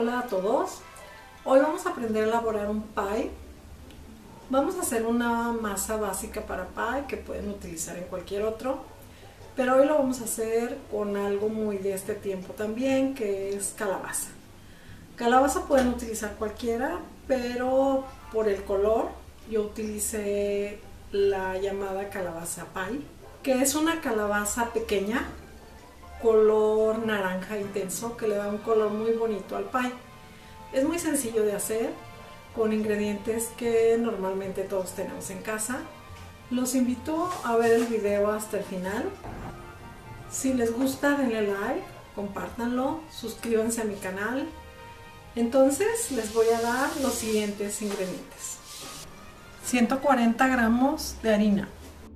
Hola a todos. Hoy vamos a aprender a elaborar un pie. Vamos a hacer una masa básica para pie que pueden utilizar en cualquier otro, pero hoy lo vamos a hacer con algo muy de este tiempo también, que es calabaza. Calabaza pueden utilizar cualquiera, pero por el color yo utilicé la llamada calabaza pie, que es una calabaza pequeña color naranja intenso que le da un color muy bonito al pie. Es muy sencillo de hacer con ingredientes que normalmente todos tenemos en casa. Los invito a ver el video hasta el final. Si les gusta, denle like, compártanlo, suscríbanse a mi canal. Entonces les voy a dar los siguientes ingredientes: 140 gramos de harina,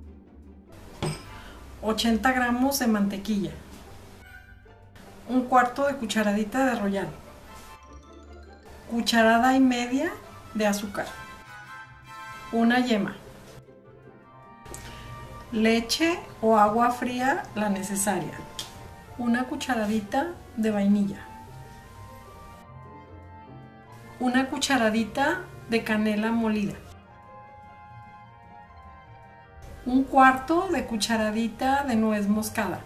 80 gramos de mantequilla, un cuarto de cucharadita de Royal, cucharada y media de azúcar, una yema, leche o agua fría la necesaria, una cucharadita de vainilla, una cucharadita de canela molida, un cuarto de cucharadita de nuez moscada,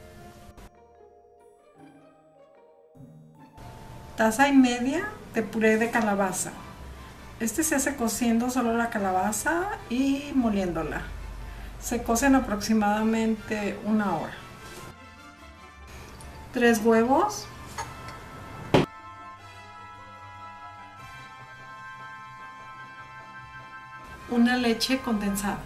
taza y media de puré de calabaza. Este se hace cociendo solo la calabaza y moliéndola. Se cocen aproximadamente una hora. 3 huevos, una leche condensada,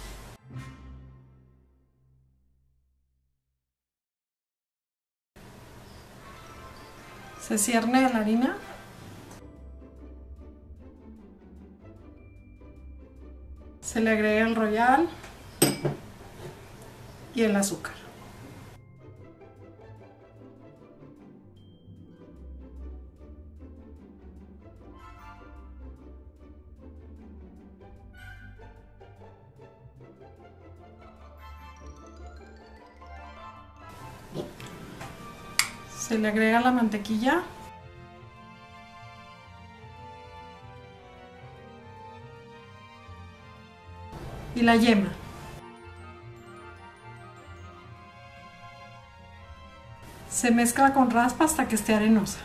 se cierne la harina, se le agrega el Royal y el azúcar. Se le agrega la mantequilla y la yema. Se mezcla con raspa hasta que esté arenosa.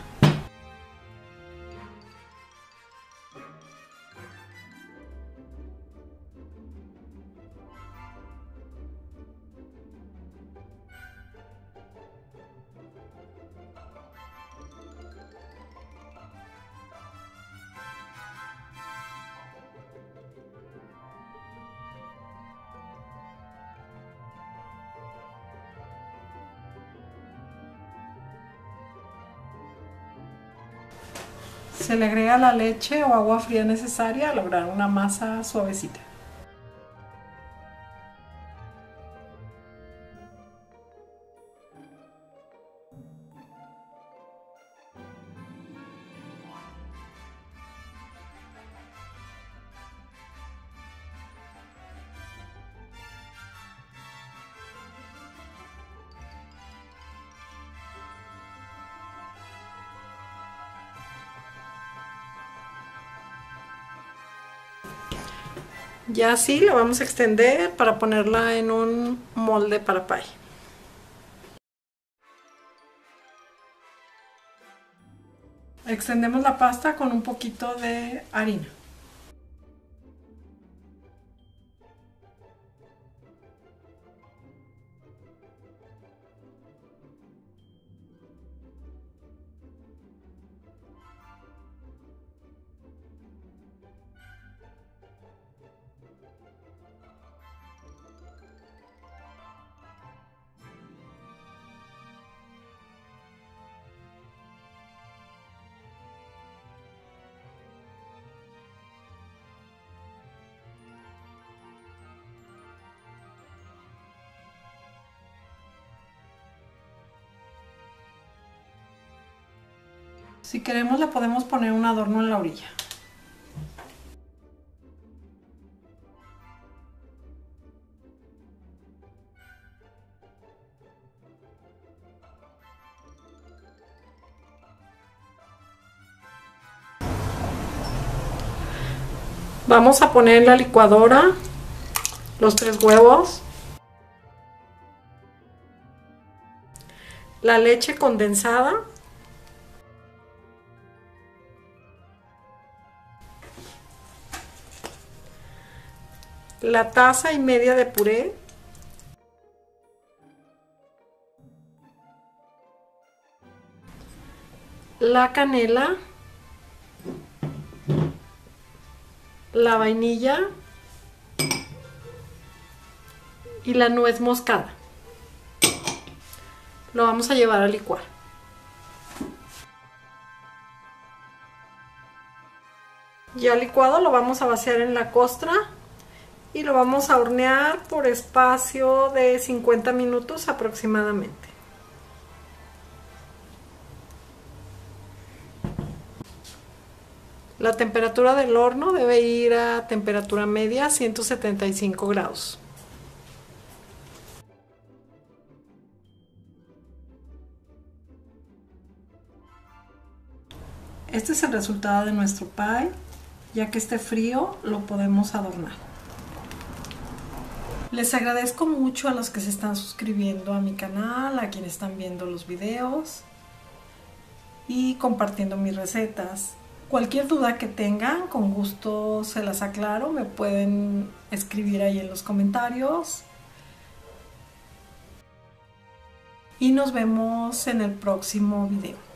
Se le agrega la leche o agua fría necesaria a lograr una masa suavecita. Ya así la vamos a extender para ponerla en un molde para pie. Extendemos la pasta con un poquito de harina. Si queremos le podemos poner un adorno en la orilla. Vamos a poner en la licuadora los 3 huevos, la leche condensada, la taza y media de puré, la canela, la vainilla y la nuez moscada. Lo vamos a llevar a licuar. Ya licuado lo vamos a vaciar en la costra y lo vamos a hornear por espacio de 50 minutos aproximadamente. La temperatura del horno debe ir a temperatura media, 175 grados. Este es el resultado de nuestro pie. Ya que esté frío, lo podemos adornar. Les agradezco mucho a los que se están suscribiendo a mi canal, a quienes están viendo los videos y compartiendo mis recetas. Cualquier duda que tengan, con gusto se las aclaro, me pueden escribir ahí en los comentarios. Y nos vemos en el próximo video.